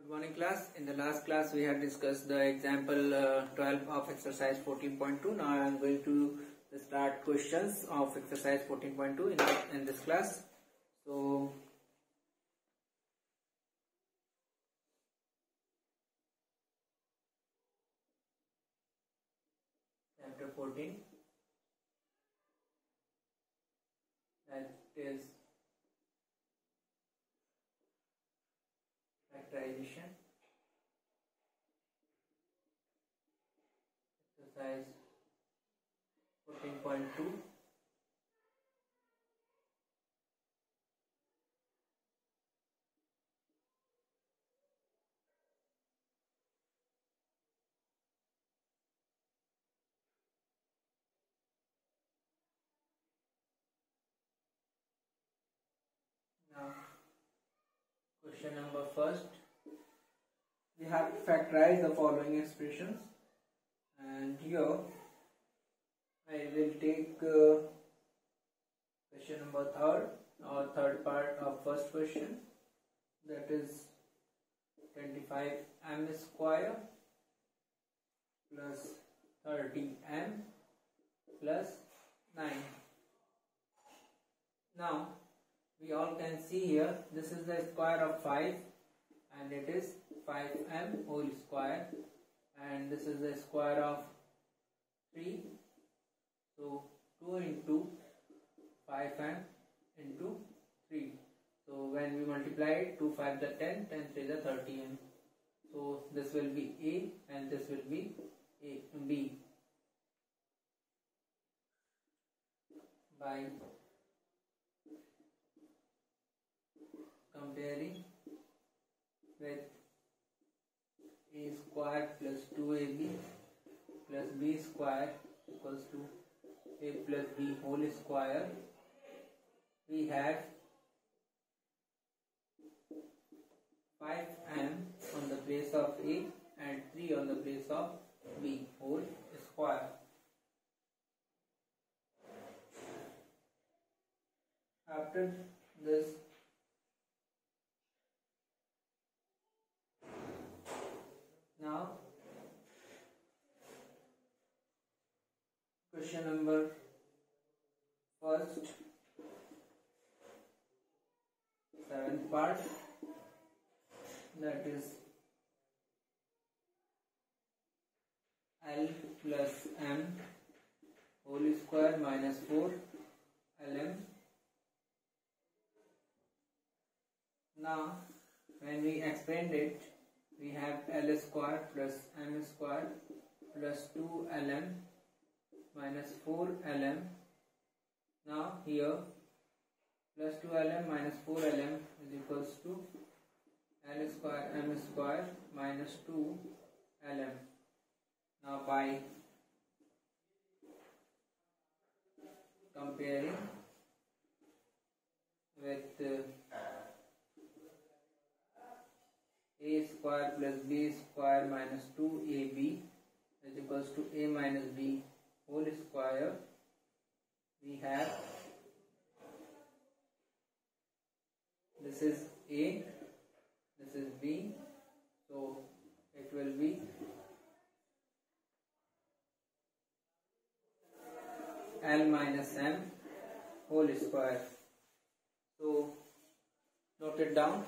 Good morning class. In the last class we had discussed the example 12 of exercise 14.2. Now I am going to start questions of exercise 14.2 in this class. So chapter 14, that is factorization. Exercise 14.2. Now, question number first. We have to factorize the following expressions, and here I will take question number third part of first question, that is 25m square plus 30m plus 9. Now we all can see here, this is the square of 5 and it is 5m whole square, and this is the square of 3, so 2 into 5m into 3. So when we multiply it, 2 5 the 10, 10 3 the 30m. So this will be A and this will be B. By comparing with A square plus 2AB plus B square equals to A plus B whole square, we have 5m on the place of A and 3 on the place of B whole square. After this, now question number first, seventh part, that is L plus M whole square minus 4 LM. Now when we expand it, we have L square plus M square plus 2 LM minus 4 LM. Now here plus 2 LM minus 4 LM is equals to L square M square minus 2 LM. Now by comparing with A square plus B square minus 2AB is equals to A minus B whole square, we have, this is A, this is B, so it will be L minus M whole square. So note it down.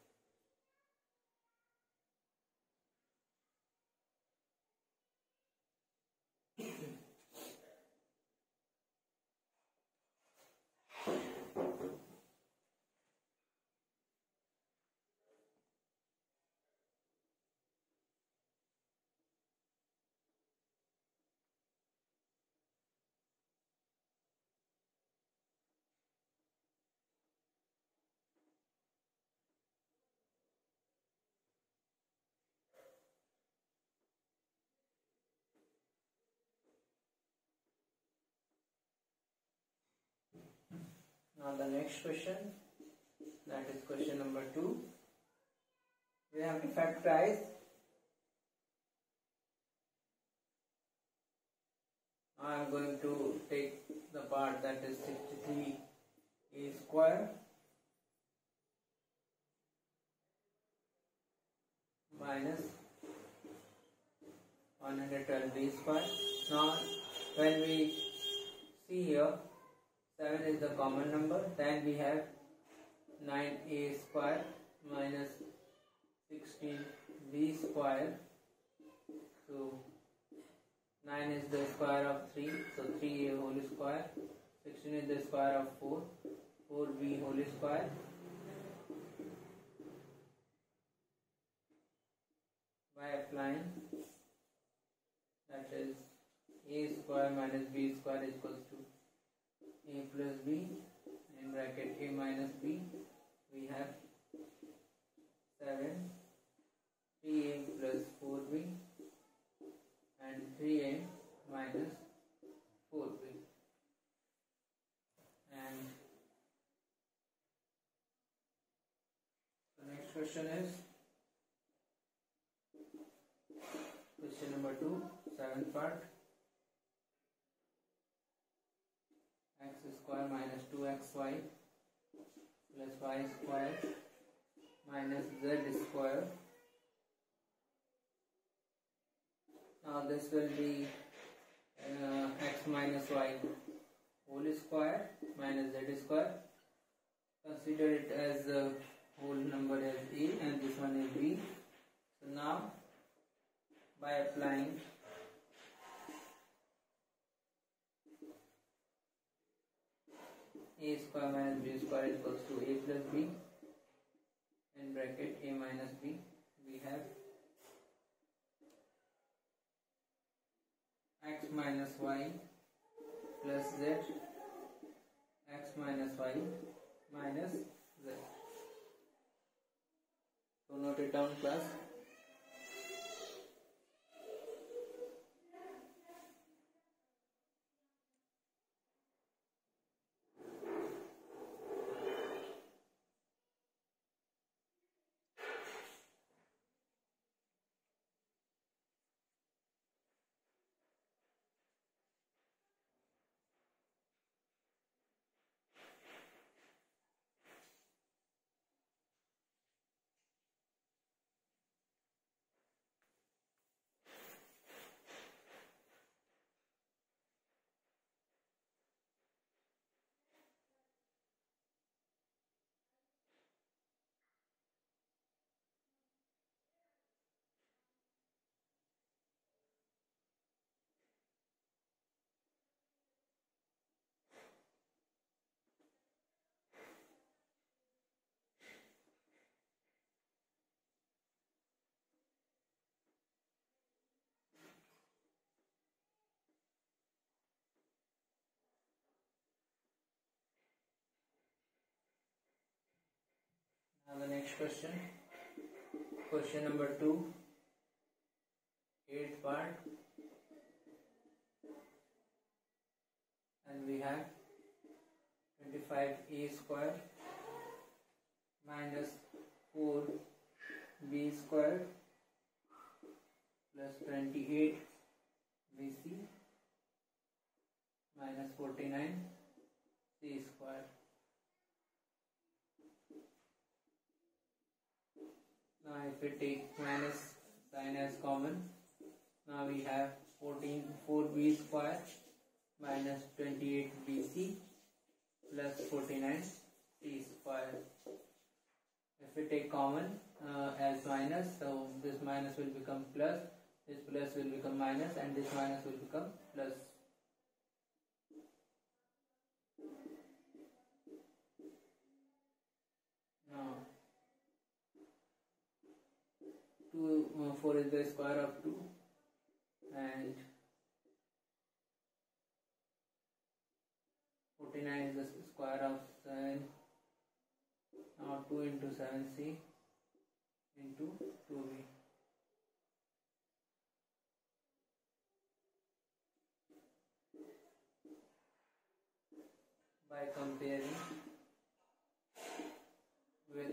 Now the next question, that is question number 2. We have to factorize. I am going to take the part that is 63a square minus 112b square. Now when we see here 7 is the common number, then we have 9a square minus 16b square. So 9 is the square of 3, so 3a whole square. 16 is the square of 4, 4b whole square. By applying, that is a square minus b square is equals to a plus b, in bracket a minus b, we have 7, 3a plus 4b and 3a minus 4b. And the next question is question number 2, 7th part. X square minus 2xy plus y square minus z square. Now this will be x minus y whole square minus z square. Consider it as the whole number as a and this one is b. So now by applying a square minus b square is equals to a plus b, in bracket a minus b, we have x minus y plus z, x minus y minus z. So note it down, class. Now the next question, question number 2, 8th part, and we have 25a square minus 4b square plus 28bc minus 49c square. Now if we take minus sign as common, now we have 4b square minus 28bc plus 49c square. If we take common as minus, so this minus will become plus, this plus will become minus, and this minus will become plus. Now 4 is the square of 2 and 49 is the square of 7. Now 2 into 7c into 2b. By comparing with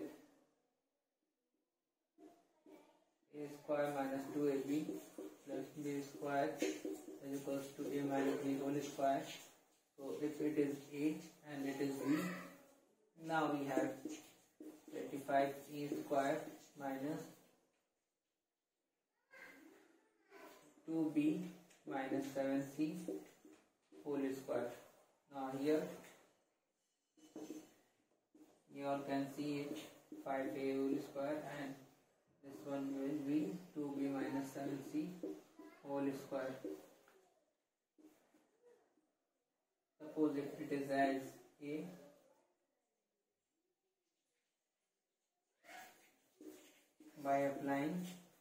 a square minus 2ab plus b square is equals to a minus b whole square. So if it is a and it is b, now we have 25e square minus 2b minus 7c whole square. Now here you all can see it, 5a whole square, and this one will be 2b minus 7c whole square. Suppose if it is as a, by applying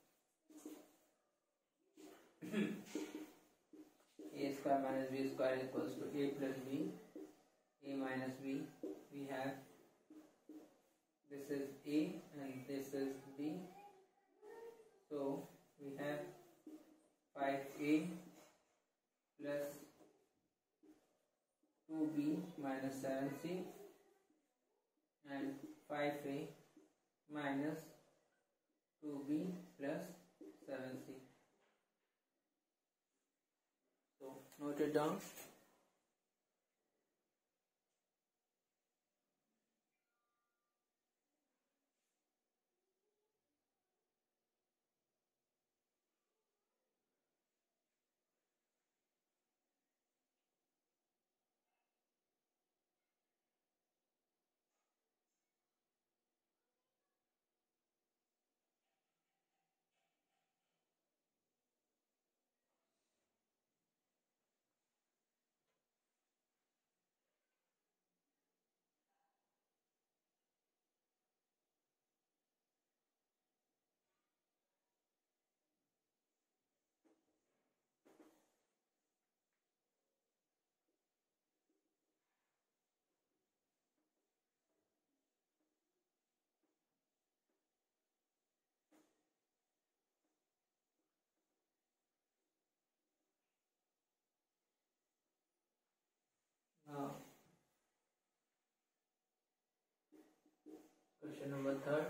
a square minus b square equals to a plus b, a minus b, we have this is a and this is b, so we have 5a plus 2b minus 7c and 5a minus 2b plus 7c. So note it down. Now question number 3.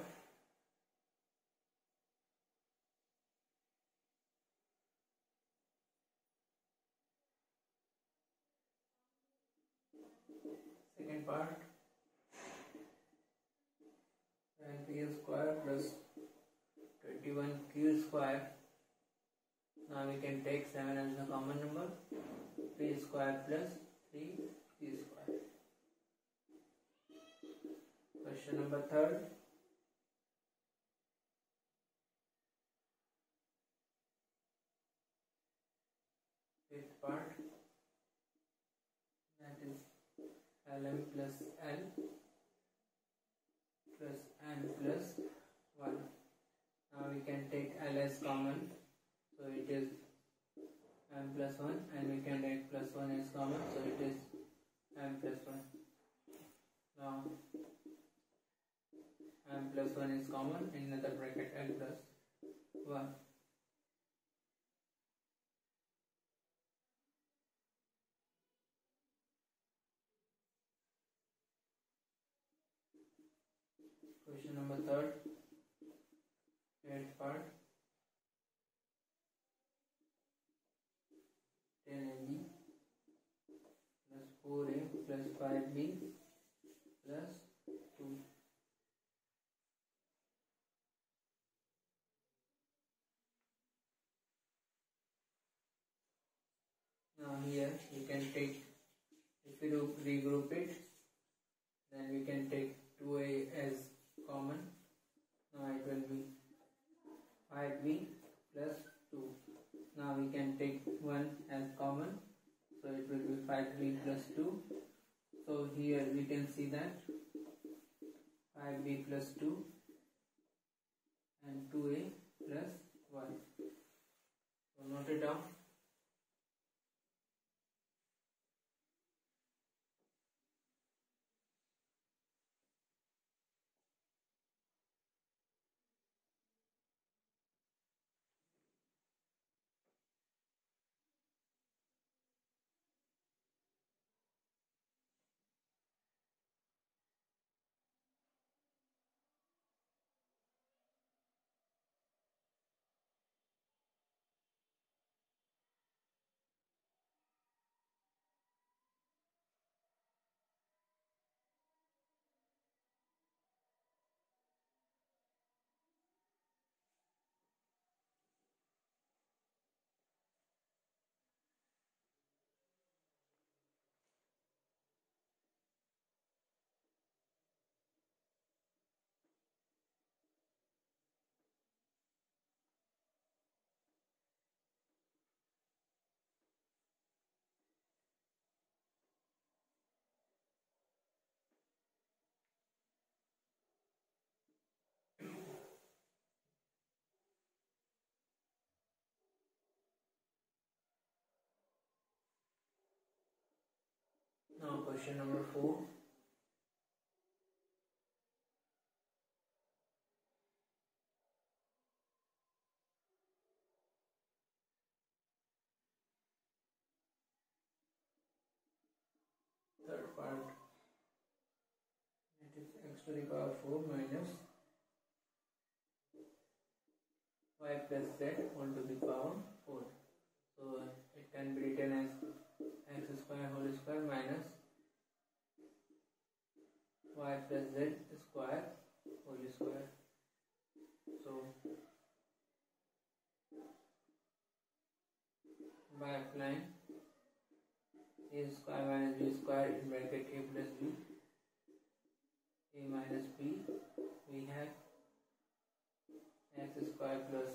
Second part, and p square plus 21q square. Now we can take 7 as the common number. P square plus 3q square. Question number 3. Fifth part, that is lm plus l plus n plus 1. Now we can take l as common, so it is m plus 1, and we can take plus 1 as common, so it is m plus 1. Now m plus 1 is common, in another bracket l plus 1. Question number 3, eighth part, 10ab plus 4a plus 5b plus 2. Now here we can take, if we regroup it, then we can take 2a as common. Now it will be 5b plus 2. Now we can take 1 as common, so it will be 5b plus 2. So here we can see that 5b plus 2 and 2a plus 1. So note it down. Now question number 4. Third part, it is x to the power 4 minus y plus z whole to the power 4. So it can be written as x square whole square minus y plus z square whole square. So by applying a square minus b square in bracket a plus b, a minus b, we have x square plus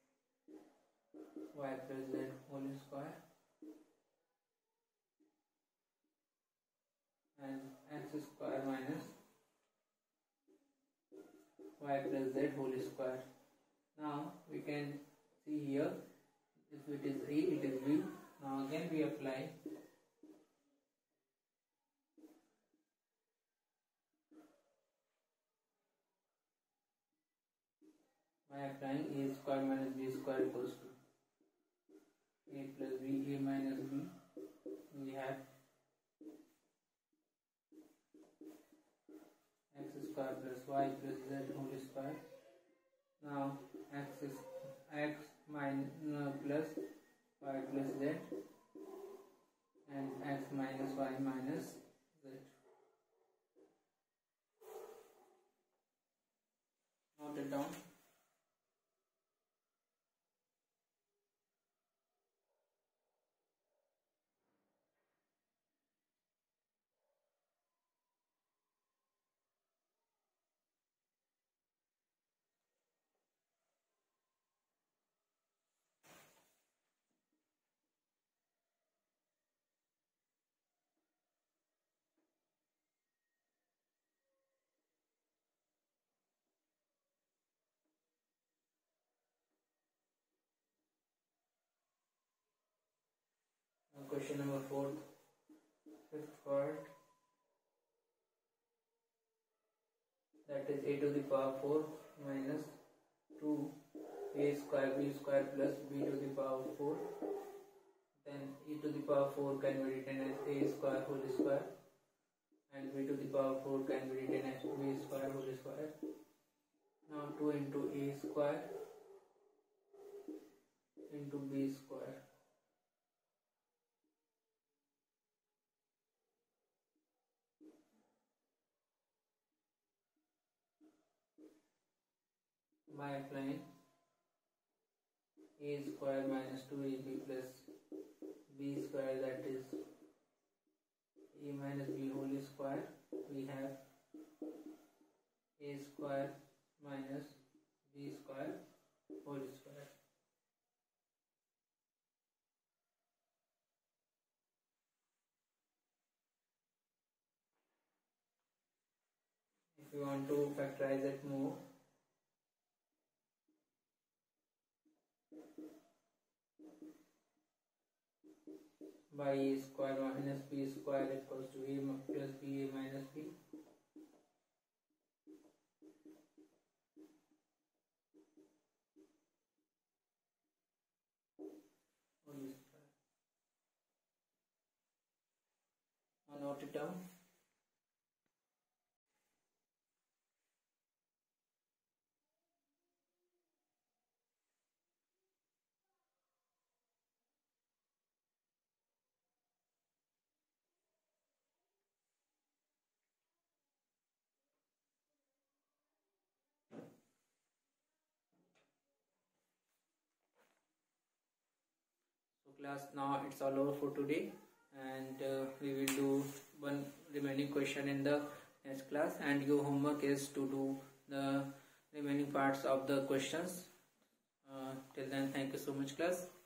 y plus z whole square and x square minus y plus z whole square. Now we can see here, if it is a, it is b. Now again we apply by applying a square minus b square equals to a plus b, a minus b. We have x square plus y plus z whole square. Now x is x minus plus y plus z and x minus y minus z. Note it down. Question number 4, fifth part, that is a to the power 4 minus 2 a square b square plus b to the power 4. Then e to the power 4 can be written as a square whole square and b to the power 4 can be written as b square whole square. Now 2 into a square into b square. By applying a square minus 2ab plus b square, that is a minus b whole square, we have a square minus b square whole square. If you want to factorize it more, by a square minus b square equals to a plus b, a minus b. Whole square. Now note it down. Class, now it's all over for today, and we will do one remaining question in the next class, and your homework is to do the remaining parts of the questions. Till then, thank you so much, class.